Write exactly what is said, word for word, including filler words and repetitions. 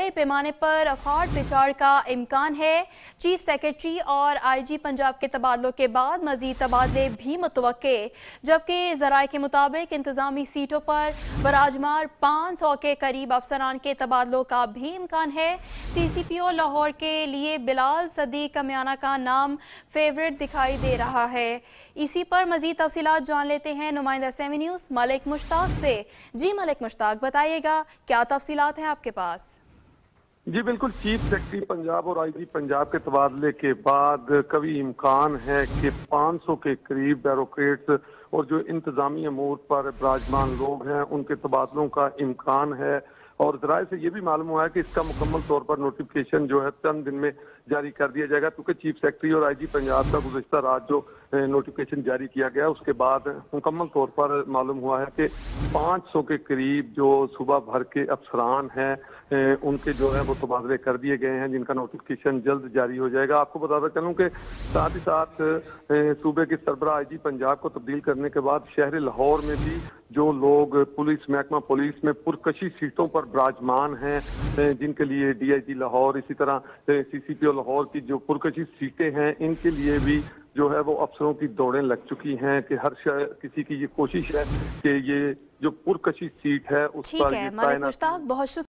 बड़े पैमाने पर अखाड़ पिछाड़ का इम्कान है। चीफ सेक्रेटरी और आई जी पंजाब के तबादलों के बाद मजीद तबादले भी मुतवक्के, जबकि ज़राए के मुताबिक इंतजामी सीटों पर बराजमार पाँच सौ के करीब अफसरान के तबादलों का भी इम्कान है। सी सी पी ओ लाहौर के लिए बिलाल सदीक कमियाना का नाम फेवरेट दिखाई दे रहा है। इसी पर मजीद तफसीलात जान लेते हैं नुमाइंदा सेवन न्यूज़ मलिक मुश्ताक से। जी मलिक मुश्ताक, बताइएगा क्या तफसीलात हैं आपके पास? जी बिल्कुल, चीफ सेक्रेटरी पंजाब और आई जी पंजाब के तबादले के बाद कभी इम्कान है कि पाँच सौ के करीब ब्यूरोक्रेट्स और जो इंतजामी अमूर पर विराजमान लोग हैं उनके तबादलों का इम्कान है। और ज़राए से ये भी मालूम हुआ है कि इसका मुकम्मल तौर पर नोटिफिकेशन जो है चंद दिन में जारी कर दिया जाएगा, क्योंकि चीफ सेक्रेटरी और आई जी पंजाब का गुज़श्ता रात जो नोटिफिकेशन जारी किया गया उसके बाद मुकम्मल तौर पर मालूम हुआ है कि पाँच सौ के करीब जो सूबा भर के अफसरान हैं उनके जो है वो तबादले कर दिए गए हैं, जिनका नोटिफिकेशन जल्द जारी हो जाएगा। आपको बताता चलूँ कि साथ ही साथ सूबे के सरबराह आई जी पंजाब को तब्दील करने के बाद शहर लाहौर में भी जो लोग पुलिस महकमा पुलिस में पुरकशी सीटों पर विराजमान हैं, जिनके लिए डी आई जी लाहौर, इसी तरह सी सी पी ओ लाहौर की जो पुरकशी सीटें हैं, इनके लिए भी जो है वो अफसरों की दौड़ें लग चुकी हैं कि हर किसी की ये कोशिश है कि ये जो पुरकशी सीट है उस पर ठीक है मलिक मुश्ताक, बहुत शुक्रिया।